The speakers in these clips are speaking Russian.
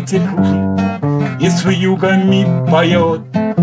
ветер кружит и с вьюгами поет.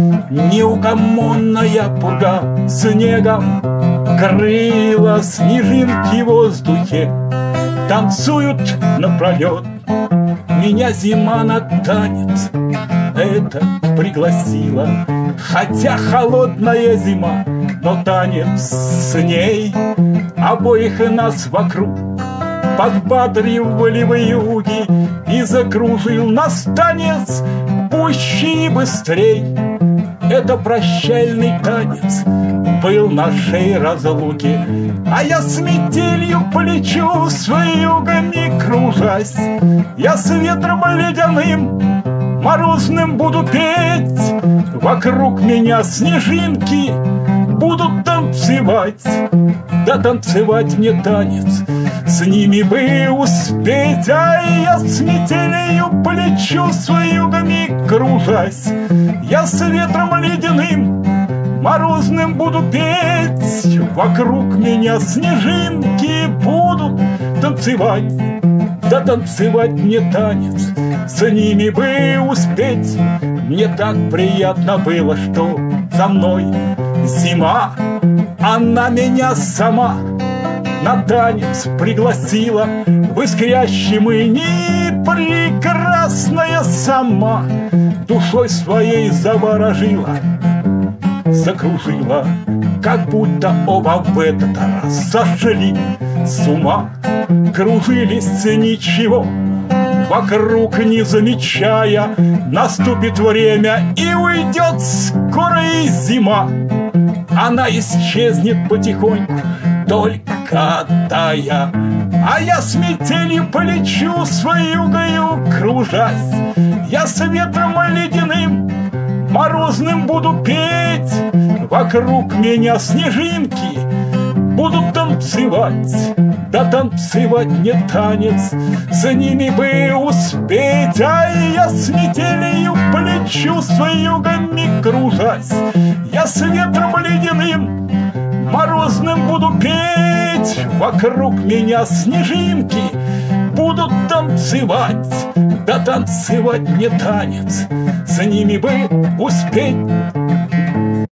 Неугомонная пурга снегом крыла снежинки в воздухе танцуют напролет. Меня зима на танец это пригласила, хотя холодная зима, но танец с ней обоих и нас вокруг подбадривали вьюги, и закружил нас танец пуще и быстрей. Это прощальный танец был нашей разлуки, а я с метелью плечу с вьюгами кружась. Я с ветром ледяным морозным буду петь, вокруг меня снежинки будут танцевать. Да танцевать мне танец с ними бы успеть, а я с метелью плечу с вьюгами кружась. Я с ветром ледяным морозным буду петь, вокруг меня снежинки будут танцевать. Да танцевать мне танец с ними бы успеть. Мне так приятно было, что за мной зима, она меня сама на танец пригласила. В искрящем инии прекрасная сама душой своей заворожила, закружила, как будто оба в этот раз сошли с ума. Кружились ничего вокруг не замечая, наступит время и уйдет скоро и зима. Она исчезнет потихоньку, только тая, а я с метелью полечу с вьюгою кружась. Я с ветром ледяным морозным буду петь, вокруг меня снежинки будут танцевать. Да танцевать мне танец с ними бы успеть, а я с метелью плечу с вьюгами кружась. Я с ветром ледяным морозным буду петь, вокруг меня снежинки будут танцевать. Да танцевать мне танец с ними бы успеть.